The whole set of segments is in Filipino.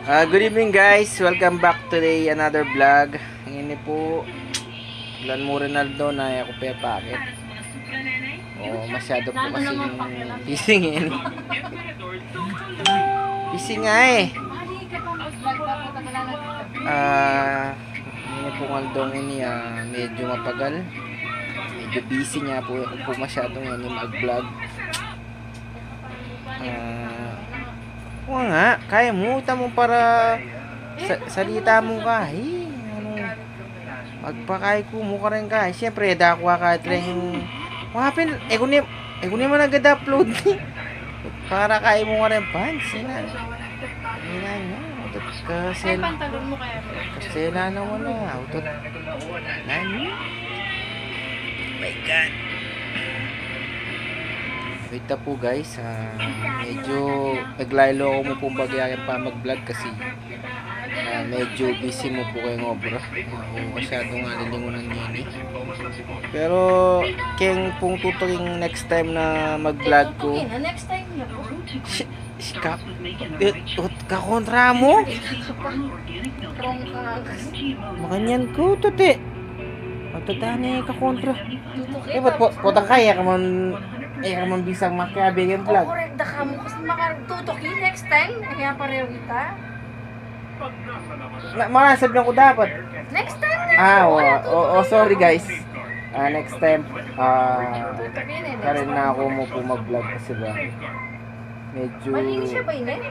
Good evening guys, welcome back today another vlog. Ngayon po Lan mo Ronaldo na ako pepakit. Masyado po kasi busy ngayon. Busy nga eh. Ngayon po ngaldong ini medyo mapagal. Medyo busy nga po masyado ngayon mag-vlog. Oo nga, kaya mo, tamo para salita mo ka. Magpakay ko mo ka rin ka. Siyempre, dakwa ka rin. Wapin, kunin mo nag-upload. Para kaya mo ka rin pants. Ay, pantalon mo kaya. Kasela na wala. Nani? My God. Wait na po guys, medyo naglaylo ako mo pong bagyayan pa mag-vlog kasi medyo busy mo po kayo ngobra. Masyadong alilingunan niyan eh. Pero keng pong tuturing next time na mag-vlog ko. Next time na po. Kakontra mo? Makanyan ko, tuti. Matadani kakontra. Ba't po kaya ka man... kaman bisang makiabig yung vlog. Correct na ka mo kasi makatutoki next time. Kaya pareho kita. Marasab lang ko dapat. Next time na. Sorry guys. Next time karin na ako mo po mag-vlog kasi ba medyo malinis siya ba yun eh?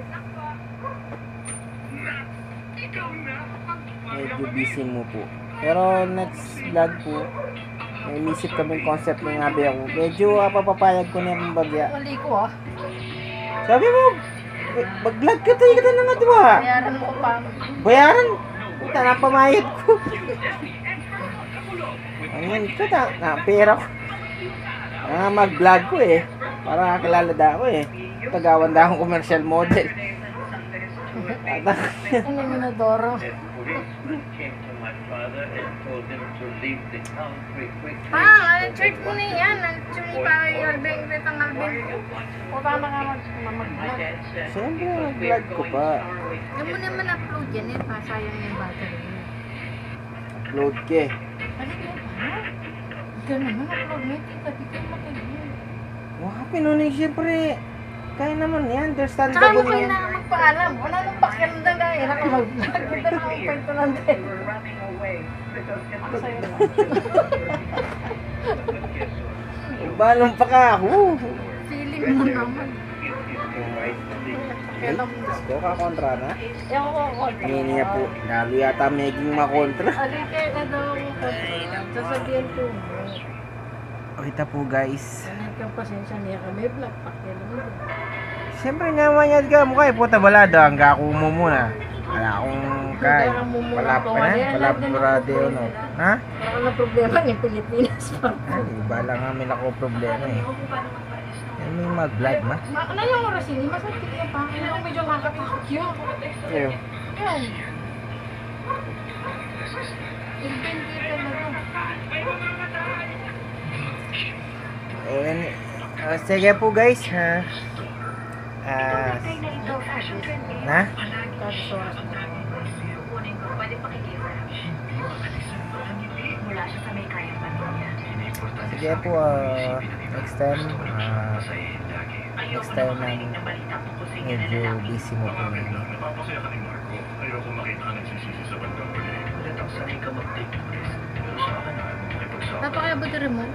Medyo busy mo po. Pero next vlog po may inisip kaming concept ng abi ako. Medyo papapayag ko na yung bagya. Mali ko Sabi mo, mag-vlog ka tayo na nga diba? Bayaran mo pa. Bayaran? Puta, napamayad ko. Ayun, puta, pera ko. Mag-vlog ko eh. Para nakakilala da ako eh. Tagawan da akong commercial model. Ano mo na, Doro? Church mo na yan. Church pa yung Albing, Betang Albing. O tama ka mag-vlog. Siyempre, mag-vlog ko pa. Hindi mo naman upload yan eh. Sayang yung battery. Upload ke. Balik mo pa. Ikaw naman upload mo. Tita matagal. Wah, pinunin siyempre. Kaya naman yan. Understandable Tsaka mo yan. kayo na magpaalam. Wala nang pakiramdam na eh. Mag-vlog. Ganda na ang kwento lang din. Ako sa'yo na. Balong pa ka. Feeling mo naman. Kailan mo. Gusto ka kontra na? Ewan ko ako. Ngayon niya po. Lalo yata maging makontra. Alin kayo na daw ako kontra. Sasabihan ko mo. Kita po guys. Ganyan kang pasensya niya kami. Vlog pa. Kailan mo. Siyempre nga manyad ka mo kayo. Puta balada. Ang gako mo muna. Wala akong kaya. Wala pa na. Wala purade o no. Ha? Wala ka na problema ni Pilipinas pa. Iba lang namin ako problema eh. Yan may mag-vlog ma. Ano yung oras yun? Masakit yung pa. Yung medyo makatakot yun. Ayun. Yan. Invent kita na to. Sige po guys. Na? Tapos oras na. Sige po, next time medyo busy mo po ngayon. Napakayabot rin mo.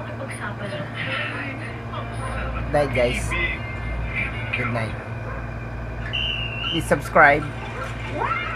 Good night guys. Good night. Please subscribe.